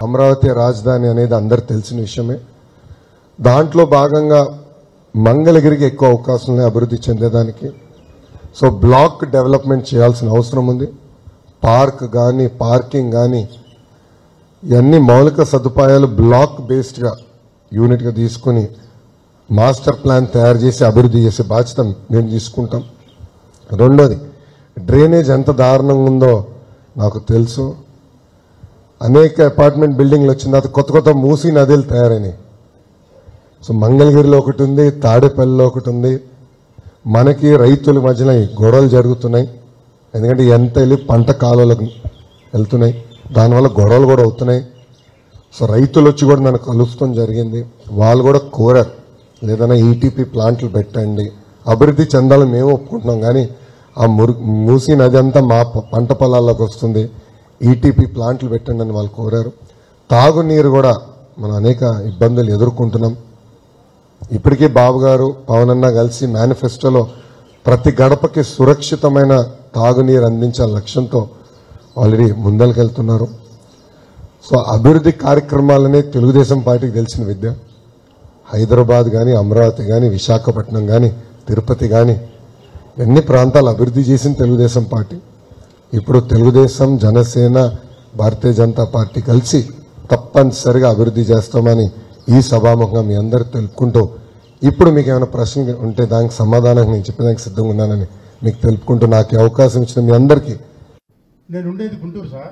అమరావతి రాజధాని అనేది అందరికి తెలిసిన విషయమే. దాంట్లో భాగంగా మంగళగిరికి ఎక్కువ అవకాశం ఉన్నాయి అభివృద్ధి చెందేదానికి. సో బ్లాక్ డెవలప్మెంట్ చేయాల్సిన అవసరం ఉంది. పార్క్ కానీ పార్కింగ్ కానీ ఇవన్నీ మౌలిక సదుపాయాలు బ్లాక్ బేస్డ్గా యూనిట్గా తీసుకుని మాస్టర్ ప్లాన్ తయారు చేసి అభివృద్ధి చేసే బాధ్యత మేము తీసుకుంటాం. రెండోది, డ్రైనేజ్ ఎంత దారుణంగా ఉందో నాకు తెలుసు. అనేక అపార్ట్మెంట్ బిల్డింగ్లు వచ్చిన తర్వాత కొత్త కొత్త మూసీ నదులు తయారైనాయి. సో మంగళగిరిలో ఒకటి ఉంది, తాడేపల్లిలో ఒకటి ఉంది. మనకి రైతుల మధ్యన గొడవలు జరుగుతున్నాయి. ఎందుకంటే ఎంత వెళ్ళి పంట కాలువలకు వెళ్తున్నాయి, దానివల్ల గొడవలు కూడా అవుతున్నాయి. సో రైతులు వచ్చి కూడా నన్ను కలుస్తాం జరిగింది. వాళ్ళు కూడా కోరారు, లేదన్నా ఈటీపీ ప్లాంట్లు పెట్టండి, అభివృద్ధి చెందాలని మేము ఒప్పుకుంటున్నాం, కానీ ఆ మూసీ నది అంతా మా పంట పొలాల్లోకి వస్తుంది, ఈటీపీ ప్లాంట్లు పెట్టండి అని వాళ్ళు కోరారు. తాగునీరు కూడా మనం అనేక ఇబ్బందులు ఎదుర్కొంటున్నాం. ఇప్పటికీ బాబు గారు పవన్ అన్న కలిసి మేనిఫెస్టోలో ప్రతి గడపకి సురక్షితమైన తాగునీరు అందించాల లక్ష్యంతో ఆల్రెడీ ముందరికెళ్తున్నారు. సో అభివృద్ధి కార్యక్రమాలనే తెలుగుదేశం పార్టీకి తెలిసిన విద్య. హైదరాబాద్ కానీ, అమరావతి కానీ, విశాఖపట్నం కానీ, తిరుపతి కానీ ఎన్ని ప్రాంతాలు అభివృద్ధి చేసిన తెలుగుదేశం పార్టీ. ఇప్పుడు తెలుగుదేశం, జనసేన, భారతీయ జనతా పార్టీ కలిసి తప్పనిసరిగా అభివృద్ధి చేస్తామని ఈ సభాముఖంగా మీ అందరూ తెలుపుకుంటూ, ఇప్పుడు మీకు ఏమైనా ప్రశ్న ఉంటే దానికి సమాధానం నేను చెప్పడానికి సిద్ధంగా ఉన్నానని మీకు తెలుపుకుంటూ, నాకు అవకాశం ఇచ్చిన మీ అందరికీ. నేను ఉండేది గుంటూరు సార్.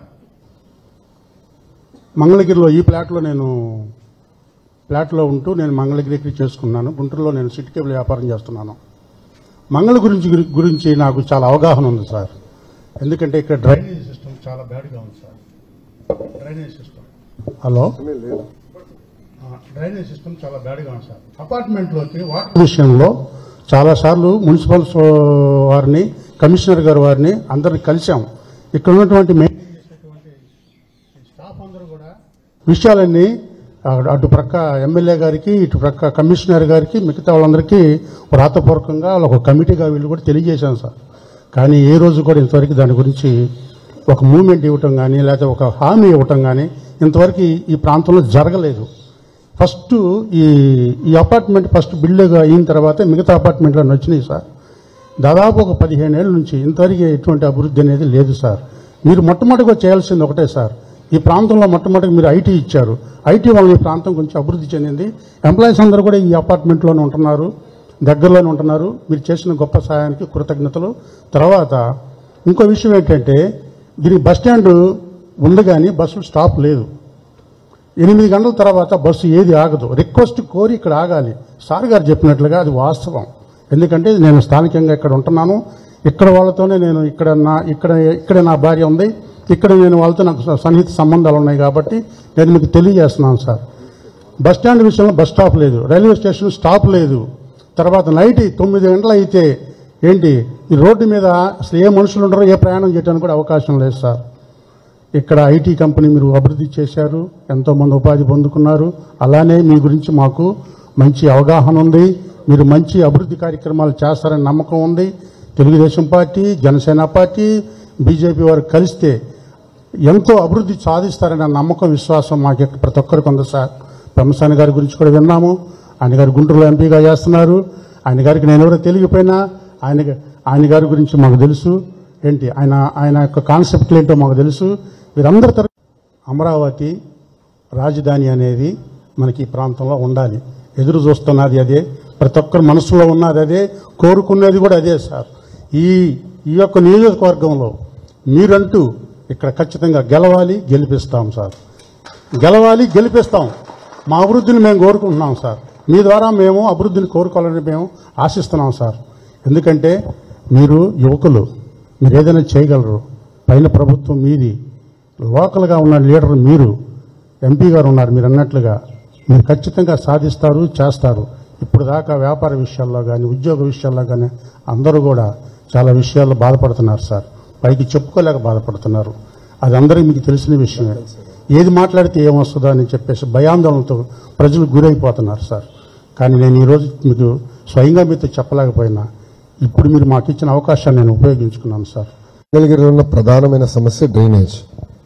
మంగళగిరిలో ఈ ఫ్లాట్లో ఉంటూ నేను మంగళగిరికి చేసుకున్నాను. గుంటూరులో నేను సిటీ కేబుల్ వ్యాపారం చేస్తున్నాను. మంగళగిరి గురించి నాకు చాలా అవగాహన ఉంది సార్. ఎందుకంటే ఇక్కడ డ్రైనేజ్ సిస్టమ్ చాలా బ్యాడ్గా ఉంది sir. Drainage system drainage system చాలా బ్యాడ్గా ఉంది సార్. అపార్ట్మెంట్లోకి వాటర్ విషయంలో చాలాసార్లు మున్సిపల్ వారిని, కమిషనర్ గారు వారిని అందరిని కలిసాం. ఇక్కడ ఉన్నటువంటి మెయింటైన్ చేసేటువంటి స్టాఫ్ అందరూ కూడా విషయాలన్నీ అటు ప్రక్క ఎమ్మెల్యే గారికి, ఇటు ప్రక్క కమిషనర్ గారికి, మిగతా వాళ్ళందరికీ వ్రాతపూర్వకంగా ఒక కమిటీగా వీళ్ళు కూడా తెలియజేశాం సార్. కానీ ఏ రోజు కూడా ఇంతవరకు దాని గురించి ఒక మూమెంట్ ఇవ్వటం కానీ, లేకపోతే ఒక హామీ ఇవ్వటం కానీ ఇంతవరకు ఈ ప్రాంతంలో జరగలేదు. ఫస్ట్ ఈ అపార్ట్మెంట్ ఫస్ట్ బిల్డ్ అయిన తర్వాత మిగతా అపార్ట్మెంట్లను వచ్చినాయి సార్. దాదాపు ఒక 15 ఏళ్ళ నుంచి ఇంతవరకు ఎటువంటి అభివృద్ధి అనేది లేదు సార్. మీరు మొట్టమొదటిగా చేయాల్సింది ఒకటే సార్, ఈ ప్రాంతంలో మొట్టమొదటిగా మీరు ఐటీ ఇచ్చారు. ఐటీ వల్ల ఈ ప్రాంతం కొంచెం అభివృద్ధి చెందింది. ఎంప్లాయీస్ అందరూ కూడా ఈ అపార్ట్మెంట్లోనే ఉంటున్నారు, దగ్గరలోనే ఉంటున్నారు. మీరు చేసిన గొప్ప సహాయానికి కృతజ్ఞతలు. తర్వాత ఇంకో విషయం ఏంటంటే, దీనికి బస్ స్టాండ్ ఉంది కానీ బస్సు స్టాప్ లేదు. 8 గంటల తర్వాత బస్సు ఏది ఆగదు. రిక్వెస్ట్ కోరి ఇక్కడ ఆగాలి. సార్ గారు చెప్పినట్లుగా అది వాస్తవం. ఎందుకంటే నేను స్థానికంగా ఇక్కడ ఉంటున్నాను. ఇక్కడ వాళ్ళతోనే నేను ఇక్కడ నా భార్య ఉంది. ఇక్కడ నేను వాళ్ళతో నాకు సన్నిహిత సంబంధాలు ఉన్నాయి కాబట్టి నేను మీకు తెలియజేస్తున్నాను సార్. బస్ స్టాండ్ విషయంలో బస్ స్టాప్ లేదు, రైల్వే స్టేషన్ స్టాప్ లేదు. తర్వాత నైట్ 9 గంటలు అయితే ఏంటి, ఈ రోడ్డు మీద అసలు ఏ మనుషులు ఉండరో, ఏ ప్రయాణం చేయడానికి కూడా అవకాశం లేదు సార్. ఇక్కడ ఐటీ కంపెనీ మీరు అభివృద్ధి చేశారు, ఎంతోమంది ఉపాధి పొందుకున్నారు. అలానే మీ గురించి మాకు మంచి అవగాహన ఉంది. మీరు మంచి అభివృద్ధి కార్యక్రమాలు చేస్తారని నమ్మకం ఉంది. Telugudesam party, Janasena party, BJP వారు కలిస్తే ఎంతో అభివృద్ధి సాధిస్తారనే నమ్మకం, విశ్వాసం మాకు ప్రతి ఒక్కరికి ఉంది సార్. బ్రహ్మసాని గారి గురించి కూడా విన్నాము. ఆయన గారు గుంటూరులో ఎంపీగా చేస్తున్నారు. ఆయన గారికి నేను ఎవరో తెలియకపోయినా ఆయన గారి గురించి మాకు తెలుసు. ఏంటి ఆయన యొక్క కాన్సెప్ట్లు ఏంటో మాకు తెలుసు. వీరందరి తరఫున అమరావతి రాజధాని అనేది మనకి ఈ ప్రాంతంలో ఉండాలి. ఎదురు చూస్తున్నది అదే, ప్రతి ఒక్కరి మనసులో ఉన్నది అదే, కోరుకునేది కూడా అదే సార్. ఈ యొక్క నియోజకవర్గంలో మీరంటూ ఇక్కడ ఖచ్చితంగా గెలవాలి, గెలిపిస్తాం సార్. గెలవాలి, గెలిపిస్తాం. మా అభివృద్ధిని మేము కోరుకుంటున్నాం సార్. మీ ద్వారా మేము అభివృద్ధిని కోరుకోవాలని మేము ఆశిస్తున్నాం సార్. ఎందుకంటే మీరు యువకులు, మీరు ఏదైనా చేయగలరు. పైన ప్రభుత్వం మీది, లోకల్గా ఉన్న లీడర్ మీరు, ఎంపీ గారు ఉన్నారు. మీరు అన్నట్లుగా మీరు ఖచ్చితంగా సాధిస్తారు, చేస్తారు. ఇప్పుడు దాకా వ్యాపార విషయాల్లో కానీ, ఉద్యోగ విషయాల్లో కానీ అందరూ కూడా చాలా విషయాల్లో బాధపడుతున్నారు సార్. పైకి చెప్పుకోలేక బాధపడుతున్నారు. అది అందరికీ మీకు తెలిసిన విషయమే. ఏది మాట్లాడితే ఏమొస్తుందో అని చెప్పేసి భయాందోళనతో ప్రజలు గురైపోతున్నారు సార్. కానీ నేను ఈరోజు మీకు స్వయంగా మీతో చెప్పలేకపోయినా ఇప్పుడు మీరు మాకు ఇచ్చిన అవకాశాన్ని నేను ఉపయోగించుకున్నాను సార్. మంగళగిరిలో ఉన్న ప్రధానమైన సమస్య డ్రైనేజ్.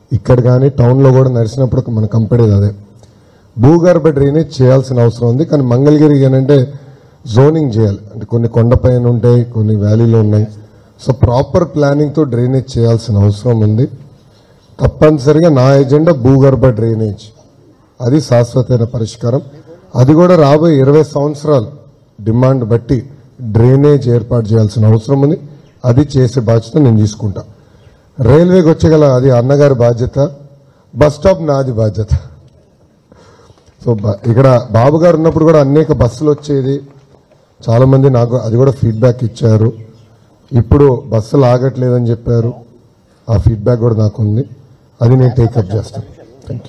ఇక్కడ కానీ టౌన్లో కూడా నడిచినప్పుడు మనం కంపెడేది అదే. భూగర్భ డ్రైనేజ్ చేయాల్సిన అవసరం ఉంది. కానీ మంగళగిరి ఏంటంటే జోనింగ్ చేయాలి, అంటే కొన్ని కొండపైన ఉంటాయి, కొన్ని వ్యాలీలో ఉన్నాయి. సో ప్రాపర్ ప్లానింగ్తో డ్రైనేజ్ చేయాల్సిన అవసరం ఉంది. తప్పనిసరిగా నా ఎజెండా భూగర్భ డ్రైనేజ్, అది శాశ్వతమైన పరిష్కారం. అది కూడా రాబోయే 20 సంవత్సరాలు డిమాండ్ బట్టి డ్రైనేజ్ ఏర్పాటు చేయాల్సిన అవసరం ఉంది. అది చేసే బాధ్యత నేను తీసుకుంటా. రైల్వేకి వచ్చేగల అది అన్నగారి బాధ్యత, బస్ స్టాప్ నాది బాధ్యత. సో ఇక్కడ బాబు గారు ఉన్నప్పుడు కూడా అనేక బస్సులు వచ్చేది, చాలామంది నాకు అది కూడా ఫీడ్బ్యాక్ ఇచ్చారు. ఇప్పుడు బస్సులు ఆగట్లేదని చెప్పారు, ఆ ఫీడ్బ్యాక్ కూడా నాకు ఉంది, అది నేను టేకప్ చేస్తాను. Thank you.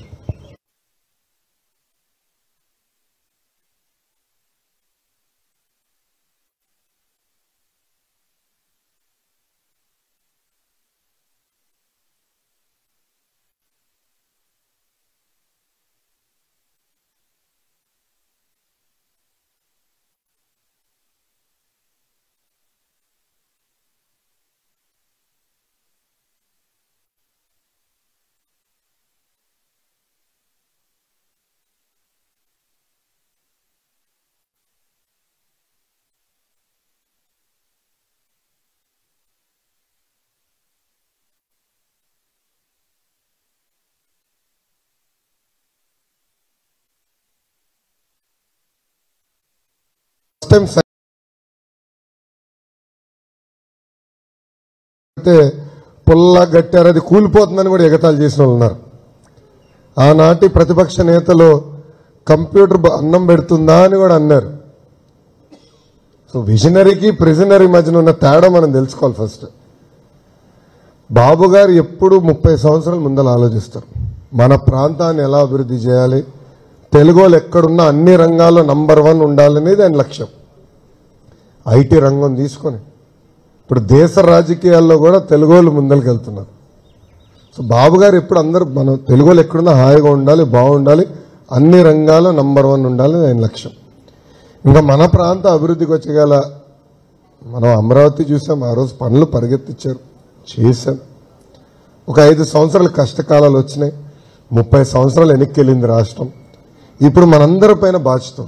పుల్లా గట్టారు, అది కూలిపోతుందని కూడా ఎగతాళి చేసిన వాళ్ళు ఉన్నారు. ఆనాటి ప్రతిపక్ష నేతలు కంప్యూటర్ అన్నం పెడుతుందా అని కూడా అన్నారు. సో విజనరీకి ప్రిజనరీ మధ్యన ఉన్న తేడా మనం తెలుసుకోవాలి. ఫస్ట్ బాబు గారు ఎప్పుడు 30 సంవత్సరాల ముందర ఆలోచిస్తారు, మన ప్రాంతాన్ని ఎలా అభివృద్ధి చేయాలి, తెలుగు వాళ్ళు ఎక్కడున్నా అన్ని రంగాల్లో నంబర్ 1 ఉండాలనేది ఆయన లక్ష్యం. ఐటీ రంగం తీసుకొని ఇప్పుడు దేశ రాజకీయాల్లో కూడా తెలుగు వాళ్ళు ముందరికి వెళ్తున్నారు. సో బాబు గారు ఎప్పుడు అందరూ మనం తెలుగు వాళ్ళు ఎక్కడున్నా హాయిగా ఉండాలి, బాగుండాలి, అన్ని రంగాల్లో నంబర్ 1 ఉండాలని ఆయన లక్ష్యం. ఇంకా మన ప్రాంత అభివృద్ధికి వచ్చేగల మనం అమరావతి చూసాం, ఆ రోజు పనులు పరిగెత్తించారు, చేశాం. ఒక 5 సంవత్సరాలు కష్టకాలాలు వచ్చినాయి, 30 సంవత్సరాలు వెనక్కి వెళ్ళింది రాష్ట్రం. ఇప్పుడు మనందరి పైన బాధ్యత.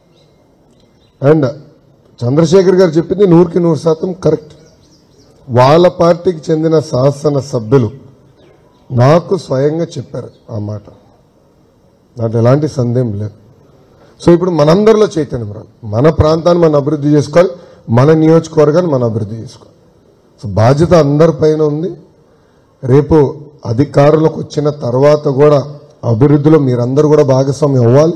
అండ్ చంద్రశేఖర్ గారు చెప్పింది 100% కరెక్ట్. వాళ్ళ పార్టీకి చెందిన శాసన సభ్యులు నాకు స్వయంగా చెప్పారు ఆ మాట, దాంట్లో ఎలాంటి సందేహం లేదు. సో ఇప్పుడు మనందరిలో చైతన్యం రాలి, మన ప్రాంతాన్ని మనం అభివృద్ధి చేసుకోవాలి, మన నియోజకవర్గాన్ని మనం అభివృద్ధి చేసుకోవాలి. సో బాధ్యత అందరిపైన ఉంది. రేపు అధికారులకు వచ్చిన తర్వాత కూడా అభివృద్ధిలో మీరందరూ కూడా భాగస్వామ్యం అవ్వాలి.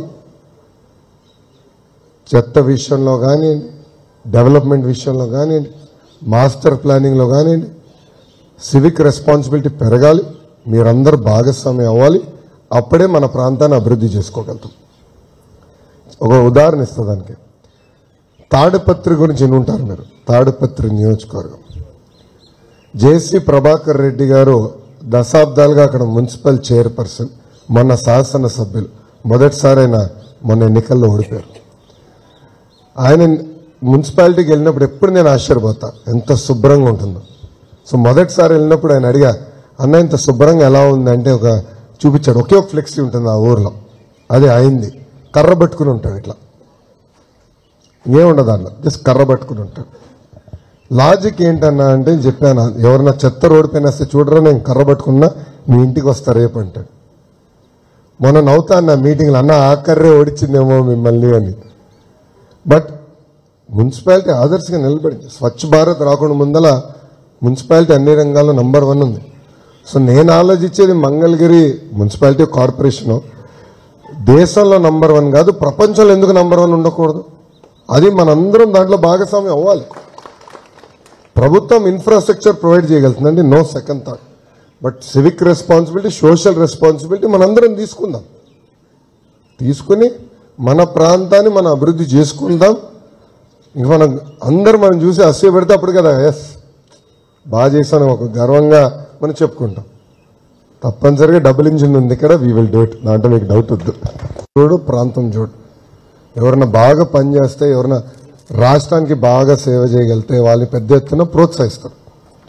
చెత్త విషయంలో కానివ్వండి, డెవలప్మెంట్ విషయంలో కానివ్వండి, మాస్టర్ ప్లానింగ్లో కానివ్వండి, సివిక్ రెస్పాన్సిబిలిటీ పెరగాలి, మీరందరూ భాగస్వామ్యం అవ్వాలి. అప్పుడే మన ప్రాంతాన్ని అభివృద్ధి చేసుకోగలుగుతాం. ఒక ఉదాహరణ ఇస్తా దానికి. తాడిపత్రి గురించి వినుంటారు మీరు, తాడిపత్రి నియోజకవర్గం. జేసీ ప్రభాకర్ రెడ్డి గారు దశాబ్దాలుగా అక్కడ మున్సిపల్ చైర్పర్సన్, మొన్న శాసనసభ్యులు, మొదటిసారి ఆయన మొన్న ఎన్నికల్లో ఓడిపోయారు. ఆయన మున్సిపాలిటీకి వెళ్ళినప్పుడు ఎప్పుడు నేను ఆశ్చర్యపోతా, ఎంత శుభ్రంగా ఉంటుందో. సో మొదటిసారి వెళ్ళినప్పుడు ఆయన అడిగా, అన్న ఇంత శుభ్రంగా ఎలా ఉంది అంటే ఒక చూపించాడు. ఒకే ఒక ఫ్లెక్సీ ఉంటుంది ఆ ఊర్లో, అది అయింది. కర్ర పట్టుకుని ఉంటాడు, ఇట్లా ఏముండదు దాంట్లో, జస్ట్ కర్ర పట్టుకుని ఉంటాడు. లాజిక్ ఏంటన్నా అంటే చెప్పాను, ఎవరన్నా చెత్త రోడ్డు పైన వస్తే చూడరా నేను కర్ర పట్టుకున్నా మీ ఇంటికి వస్తా రేపు అంటాడు. మొన్న నవ్వుతా నా మీటింగ్లో, అన్న ఆ కర్రే ఓడిచిందేమో మిమ్మల్ని అని. బట్ మున్సిపాలిటీ ఆదర్శంగా నిలబడింది. స్వచ్ఛ భారత్ రాకుండా ముందల మున్సిపాలిటీ అన్ని రంగాల్లో నంబర్ 1 ఉంది. సో నేను ఆలోచించేది మంగళగిరి మున్సిపాలిటీ కార్పొరేషను దేశంలో నంబర్ 1 కాదు, ప్రపంచంలో ఎందుకు నంబర్ 1 ఉండకూడదు? అది మనందరం దాంట్లో భాగస్వామ్యం అవ్వాలి. ప్రభుత్వం ఇన్ఫ్రాస్ట్రక్చర్ ప్రొవైడ్ చేయగలుగుతుందండి, no second thought. But civic responsibility, social responsibility మనందరం తీసుకుందాం. తీసుకుని మన ప్రాంతాన్ని మనం అభివృద్ధి చేసుకుందాం. ఇంక మనం చూసి అసూయ పెడితే అప్పుడు కదా ఎస్ బాగా చేశాను ఒక గర్వంగా మనం చెప్పుకుంటాం. తప్పనిసరిగా డబుల్ ఇంజిన్ ఉంది ఇక్కడ, వీ విల్ డూ ఇట్, దాంట్లో మీకు డౌట్ వద్దు. చూడు ప్రాంతం చూడు, ఎవరైనా బాగా పనిచేస్తే, ఎవరైనా రాష్ట్రానికి బాగా సేవ చేయగలిగితే వాళ్ళని పెద్ద ఎత్తున ప్రోత్సహిస్తారు.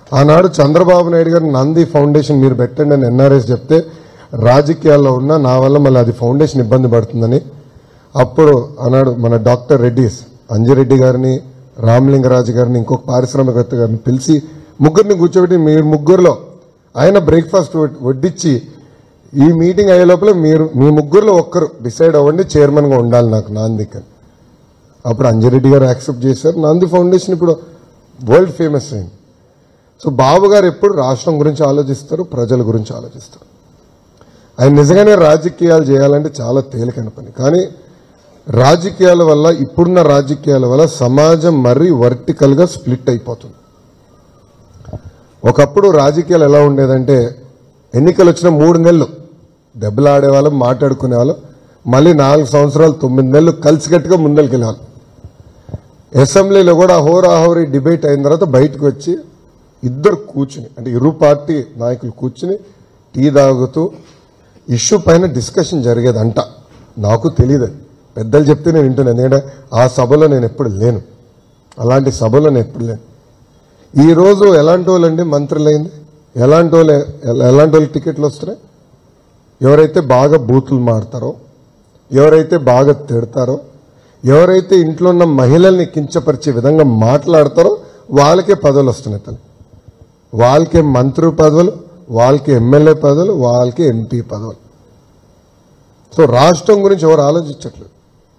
ఆనాడు చంద్రబాబు నాయుడు గారు నంది ఫౌండేషన్ మీరు పెట్టండి అని ఎన్ఆర్ఎస్ చెప్తే రాజకీయాల్లో ఉన్న నా వల్ల మళ్ళీ అది ఫౌండేషన్ ఇబ్బంది పడుతుందని అప్పుడు ఆనాడు మన డాక్టర్ రెడ్డిస్ అంజిరెడ్డి గారిని రామలింగరాజు గారిని ఇంకొక పారిశ్రామికవేత్త గారిని పిలిచి ముగ్గురిని కూర్చోబెట్టి మీరు ముగ్గురులో ఆయన బ్రేక్ఫాస్ట్ వడ్డించి ఈ మీటింగ్ అయ్యే లోపల మీరు మీ ముగ్గురులో ఒక్కరు డిసైడ్ అవ్వండి చైర్మన్గా ఉండాలి నాకు నాందికి. అప్పుడు అంజిరెడ్డి గారు యాక్సెప్ట్ చేశారు. నాంది ఫౌండేషన్ ఇప్పుడు వరల్డ్ ఫేమస్ అయింది. సో బాబు గారు ఎప్పుడు రాష్ట్రం గురించి ఆలోచిస్తారు, ప్రజల గురించి ఆలోచిస్తారు. ఆయన నిజంగానే రాజకీయాలు చేయాలంటే చాలా తేలికైన పని. కానీ రాజకీయాల వల్ల ఇప్పుడున్న రాజకీయాల వల్ల సమాజం మరీ వర్టికల్గా స్ప్లిట్ అయిపోతుంది. ఒకప్పుడు రాజకీయాలు ఎలా ఉండేదంటే ఎన్నికలు వచ్చిన 3 నెలలు దెబ్బలాడేవాళ్ళం, మాట్లాడుకునేవాళ్ళం, మళ్ళీ 4 సంవత్సరాలు 9 నెలలు కలిసికట్టుగా ముందరికెళ్ళేవాళ్ళం. అసెంబ్లీలో కూడా హోరాహోరీ డిబేట్ అయిన తర్వాత బయటకు వచ్చి ఇద్దరు కూర్చుని అంటే ఇరు పార్టీ నాయకులు కూర్చుని టీ తాగుతూ ఇష్యూ పైన డిస్కషన్ జరిగేదంట. నాకు తెలియదు, పెద్దలు చెప్తే నేను వింటున్నాను. ఎందుకంటే ఆ సభలో నేను ఎప్పుడు లేను, అలాంటి సభలో నేను ఎప్పుడు లేను. ఈరోజు ఎలాంటి వాళ్ళండి మంత్రులైంది, ఎలాంటి వాళ్ళకి టికెట్లు వస్తున్నాయి? ఎవరైతే బాగా బూతులు మాడతారో, ఎవరైతే బాగా తిడతారో, ఎవరైతే ఇంట్లో ఉన్న మహిళల్ని కించపరిచే విధంగా మాట్లాడతారో వాళ్ళకే పదవులు వస్తున్నాయి. తల్లి వాళ్ళకే మంత్రి పదవులు, వాళ్ళకి ఎమ్మెల్యే పదవులు, వాళ్ళకి ఎంపీ పదవులు. సో రాష్ట్రం గురించి ఎవరు ఆలోచించట్లేదు.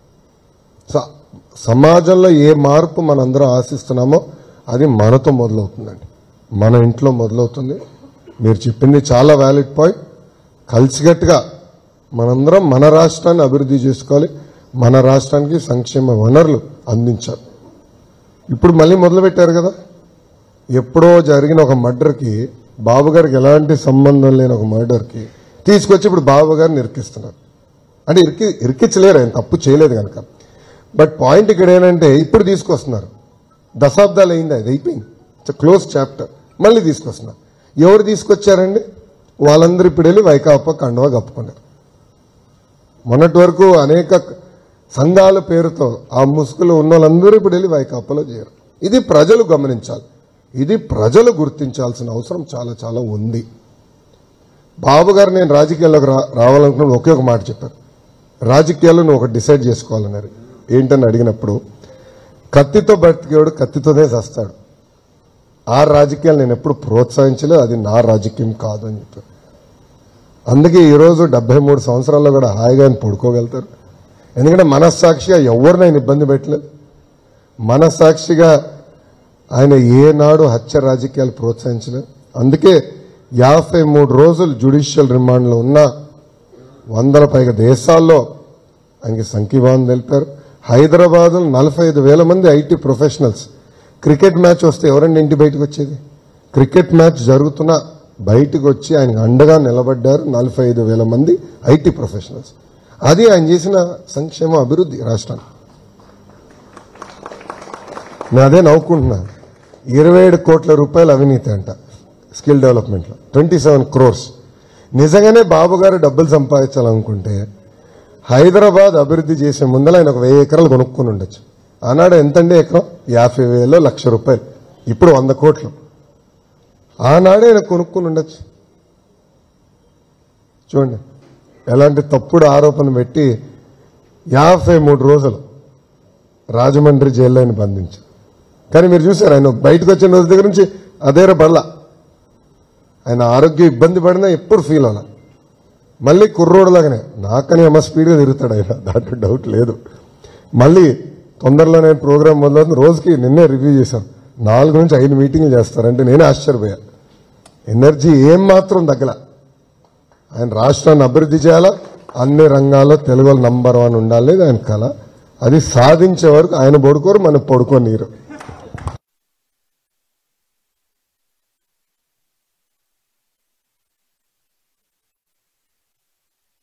సమాజంలో ఏ మార్పు మనందరం ఆశిస్తున్నామో అది మనతో మొదలవుతుందండి, మన ఇంట్లో మొదలవుతుంది. మీరు చెప్పింది చాలా వ్యాలిడ్ పాయింట్. కలిసికట్టుగా మనందరం మన రాష్ట్రాన్ని అభివృద్ధి చేసుకోవాలి, మన రాష్ట్రానికి సంక్షేమ వనరులు అందించాలి. ఇప్పుడు మళ్ళీ మొదలుపెట్టారు కదా, ఎప్పుడో జరిగిన ఒక మర్డర్కి బాబు గారికి ఎలాంటి సంబంధం లేని ఒక మర్డర్కి తీసుకొచ్చి ఇప్పుడు బాబు గారిని ఇరికిస్తున్నారు. అంటే ఇరికించలేరు, ఆయన తప్పు చేయలేదు కనుక. బట్ పాయింట్ ఇక్కడ ఏంటంటే ఇప్పుడు తీసుకొస్తున్నారు, దశాబ్దాలు అయింది, అది అయిపోయింది, ఇట్స్ క్లోజ్ చాప్టర్. మళ్ళీ తీసుకొస్తున్నారు. ఎవరు తీసుకొచ్చారండి? వాళ్ళందరూ ఇప్పుడు వెళ్ళి వైకాపా కండువా కప్పుకున్నారు. మొన్నటి వరకు అనేక సంఘాల పేరుతో ఆ ముసుగులో ఉన్న వాళ్ళందరూ ఇప్పుడు వెళ్ళి వైకాపాలో చేయరు. ఇది ప్రజలు గమనించాలి, ఇది ప్రజలు గుర్తించాల్సిన అవసరం చాలా చాలా ఉంది. బాబు గారు నేను రాజకీయాల్లోకి రావాలనుకున్న ఒకే ఒక మాట చెప్పారు, రాజకీయాల్లో నువ్వు ఒకటి డిసైడ్ చేసుకోవాలన్నారు. ఏంటని అడిగినప్పుడు కత్తితో బ్రతికేవాడు కత్తితోనే చేస్తాడు. ఆ రాజకీయాలు నేను ఎప్పుడు ప్రోత్సహించలేదు, అది నా రాజకీయం కాదు అని చెప్పారు. అందుకే ఈరోజు 73 సంవత్సరాల్లో కూడా హాయిగా ఆయన పడుకోగలుగుతారు. ఎందుకంటే మనస్సాక్షిగా ఎవరినైనా ఇబ్బంది పెట్టలేదు. మనస్సాక్షిగా ఆయన ఏనాడు హత్య రాజకీయాలు ప్రోత్సహించలేదు. అందుకే 53 రోజులు జ్యుడిషియల్ రిమాండ్లో ఉన్న 100 పైగా దేశాల్లో ఆయనకి సంఘీభావం తెలిపారు. హైదరాబాద్లో 45,000 మంది ఐటీ ప్రొఫెషనల్స్, క్రికెట్ మ్యాచ్ వస్తే ఎవరండి ఇంటి బయటకు వచ్చేది? క్రికెట్ మ్యాచ్ జరుగుతున్నా బయటకు వచ్చి ఆయనకు అండగా నిలబడ్డారు 45,000 మంది ఐటీ ప్రొఫెషనల్స్. అది ఆయన చేసిన సంక్షేమ అభివృద్ధి రాష్ట్రానికి. నేను అదే నవ్వుకుంటున్నాను. 27 కోట్ల రూపాయలు అవినీతి అంట స్కిల్ డెవలప్మెంట్లో, 27 crores. నిజంగానే బాబు గారు డబ్బులు సంపాదించాలనుకుంటే హైదరాబాద్ అభివృద్ధి చేసే ముందర ఆయన ఒక 1000 ఎకరాలు కొనుక్కొని ఉండొచ్చు. ఆనాడు ఎంతండి ఎకరం? 50,000, ₹1,00,000. ఇప్పుడు 100 కోట్లు. ఆనాడే ఆయన కొనుక్కొని ఉండొచ్చు. చూడండి ఎలాంటి తప్పుడు ఆరోపణ పెట్టి 53 రోజులు రాజమండ్రి జైల్లో ఆయన బంధించారు. కానీ మీరు చూసారు ఆయన బయటకు వచ్చిన రోజు దగ్గర నుంచి అదే బల్ల. ఆయన ఆరోగ్యం ఇబ్బంది పడినా ఎప్పుడు ఫీల్ అవ్వాలి. మళ్ళీ కుర్రోడులాగానే నాకని స్పీడ్గా తిరుగుతాడు ఆయన, దాంట్లో డౌట్ లేదు. మళ్ళీ తొందరలో నేను ప్రోగ్రాం మొదలవుతుంది. రోజుకి నిన్నే రివ్యూ చేశాను, 4 నుంచి 5 మీటింగ్లు చేస్తారంటే నేనే ఆశ్చర్యపోయా. ఎనర్జీ ఏం మాత్రం తగ్గల. ఆయన రాష్ట్రాన్ని అభివృద్ధి చేయాలా, అన్ని రంగాల్లో తెలుగు నంబర్ 1 ఉండాలి ఆయన కళ. అది సాధించే వరకు ఆయన పడుకోరు, మనం పడుకోనీరు.